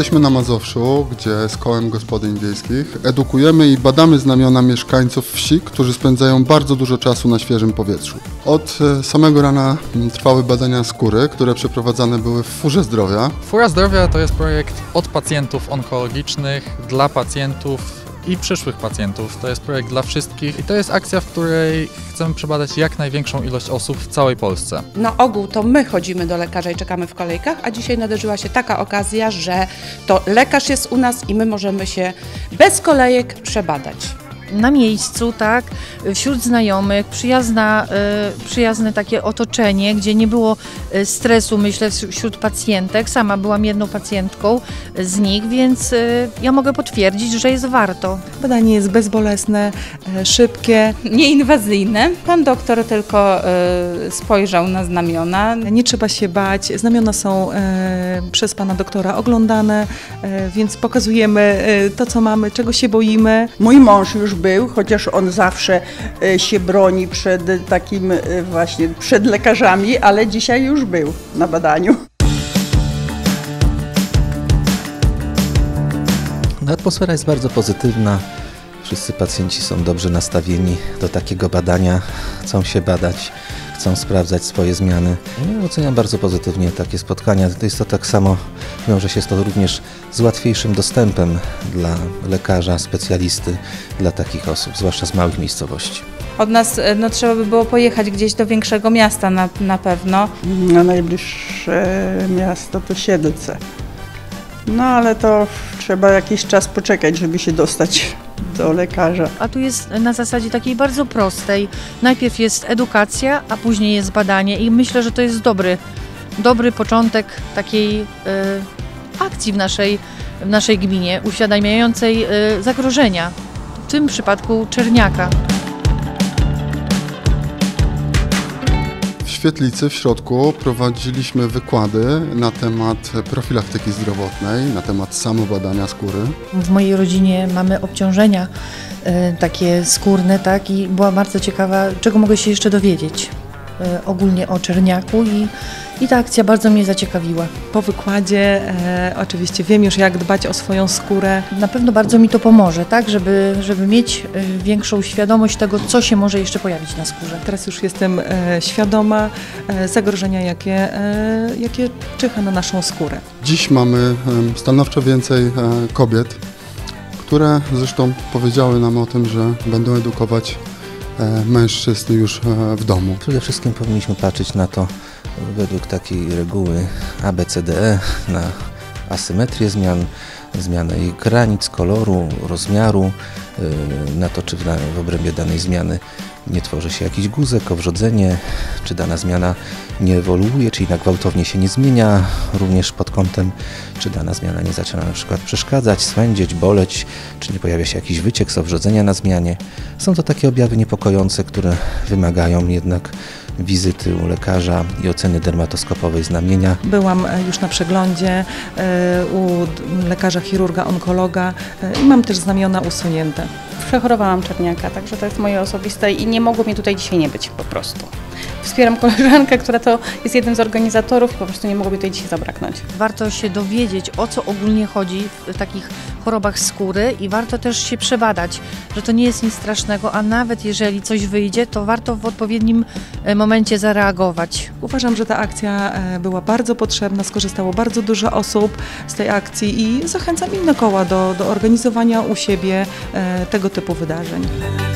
Jesteśmy na Mazowszu, gdzie z Kołem Gospodyń Wiejskich edukujemy i badamy znamiona mieszkańców wsi, którzy spędzają bardzo dużo czasu na świeżym powietrzu. Od samego rana trwały badania skóry, które przeprowadzane były w Furze Zdrowia. Fura Zdrowia to jest projekt od pacjentów onkologicznych, dla pacjentów i przyszłych pacjentów. To jest projekt dla wszystkich i to jest akcja, w której chcemy przebadać jak największą ilość osób w całej Polsce. Na ogół to my chodzimy do lekarza i czekamy w kolejkach, a dzisiaj nadarzyła się taka okazja, że to lekarz jest u nas i my możemy się bez kolejek przebadać. Na miejscu, tak, wśród znajomych, przyjazne takie otoczenie, gdzie nie było stresu, myślę, wśród pacjentek. Sama byłam jedną pacjentką z nich, więc ja mogę potwierdzić, że jest warto. Badanie jest bezbolesne, szybkie, Nieinwazyjne. Pan doktor tylko spojrzał na znamiona. nie trzeba się bać. Znamiona są przez pana doktora oglądane, więc pokazujemy to, co mamy, czego się boimy. Mój mąż już był, chociaż on zawsze się broni przed takim właśnie, przed lekarzami, ale dzisiaj już był na badaniu. Atmosfera jest bardzo pozytywna. Wszyscy pacjenci są dobrze nastawieni do takiego badania, chcą się badać, chcą sprawdzać swoje zmiany. Ja oceniam bardzo pozytywnie takie spotkania. To jest to tak samo, wiąże się to również z łatwiejszym dostępem dla lekarza, specjalisty, dla takich osób, zwłaszcza z małych miejscowości. Od nas trzeba by było pojechać gdzieś do większego miasta na pewno. Na najbliższe miasto to Siedlce. No ale to trzeba jakiś czas poczekać, żeby się dostać do lekarza. A tu jest na zasadzie takiej bardzo prostej. Najpierw jest edukacja, a później jest badanie i myślę, że to jest dobry początek takiej akcji w naszej gminie, uświadamiającej zagrożenia, w tym przypadku czerniaka. W Świetlicy w środku prowadziliśmy wykłady na temat profilaktyki zdrowotnej, na temat samobadania skóry. W mojej rodzinie mamy obciążenia takie skórne, tak, i była bardzo ciekawa, czego mogę się jeszcze dowiedzieć ogólnie o czerniaku i ta akcja bardzo mnie zaciekawiła. Po wykładzie oczywiście wiem już, jak dbać o swoją skórę. Na pewno bardzo mi to pomoże, tak, żeby mieć większą świadomość tego, co się może jeszcze pojawić na skórze. Teraz już jestem świadoma zagrożenia, jakie czyha na naszą skórę. Dziś mamy stanowczo więcej kobiet, które zresztą powiedziały nam o tym, że będą edukować mężczyzn już w domu. Przede wszystkim powinniśmy patrzeć na to według takiej reguły ABCDE, na asymetrię zmian, zmianę jej granic, koloru, rozmiaru, na to, czy w obrębie danej zmiany nie tworzy się jakiś guzek, owrzodzenie, czy dana zmiana nie ewoluuje, czyli gwałtownie się nie zmienia, również pod kątem, czy dana zmiana nie zaczyna na przykład przeszkadzać, swędzić, boleć, czy nie pojawia się jakiś wyciek z owrzodzenia na zmianie. Są to takie objawy niepokojące, które wymagają jednak wizyty u lekarza i oceny dermatoskopowej znamienia. Byłam już na przeglądzie u lekarza chirurga, onkologa i mam też znamiona usunięte. Przechorowałam czerniaka, także to jest moje osobiste i nie mogło mnie tutaj dzisiaj nie być po prostu. Wspieram koleżankę, która to jest jednym z organizatorów i po prostu nie mogło mnie tutaj dzisiaj zabraknąć. Warto się dowiedzieć, o co ogólnie chodzi w takich chorobach skóry i warto też się przebadać, że to nie jest nic strasznego, a nawet jeżeli coś wyjdzie, to warto w odpowiednim momencie zareagować. Uważam, że ta akcja była bardzo potrzebna, skorzystało bardzo dużo osób z tej akcji i zachęcam inne koła do organizowania u siebie tego typu wydarzeń.